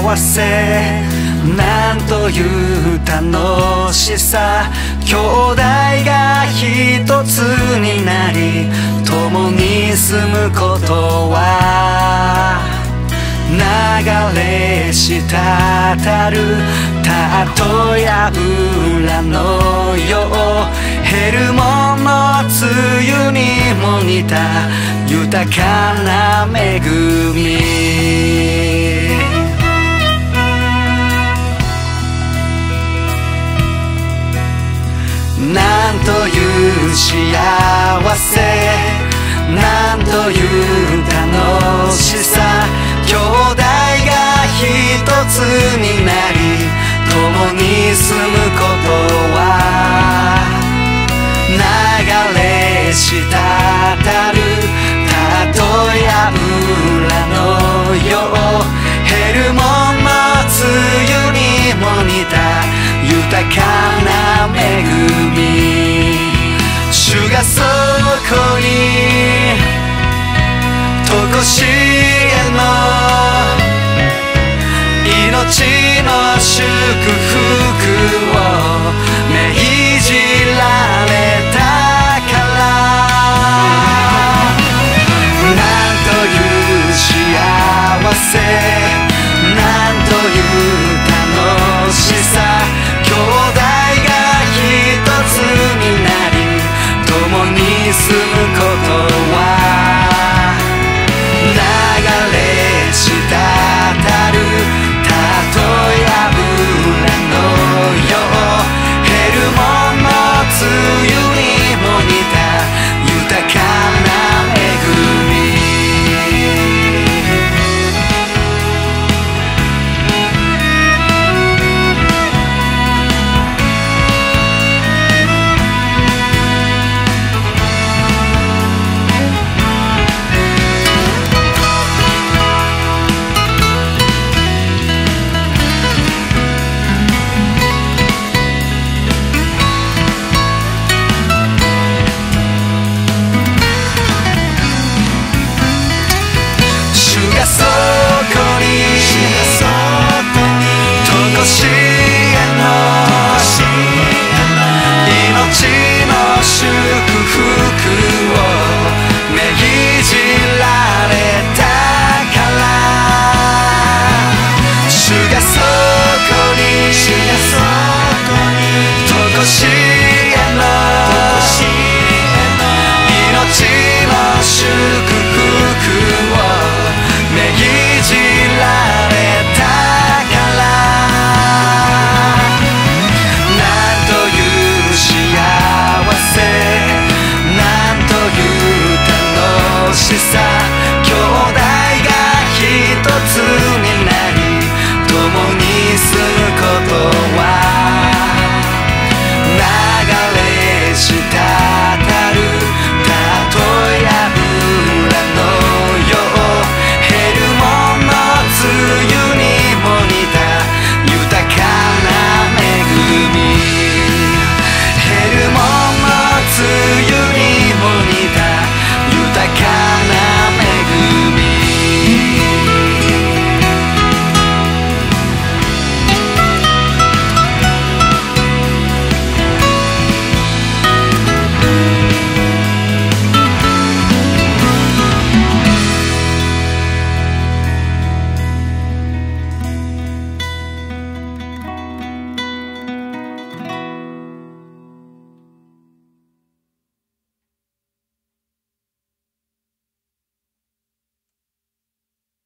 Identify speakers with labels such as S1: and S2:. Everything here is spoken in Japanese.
S1: せ、なんという楽しさ。兄弟が一つになり共に住むことは、流れ滴る里や浦のよう、減るもの梅雨にも似た豊かな恵み。なんという幸せ、なんという楽しさ。兄弟が一つになり共に住むことは、流れ滴る里や浦のよう、減るもの梅雨にも似た豊かな恵み。主がそこに常しえの命の祝福を命じられたから、なんという幸せ、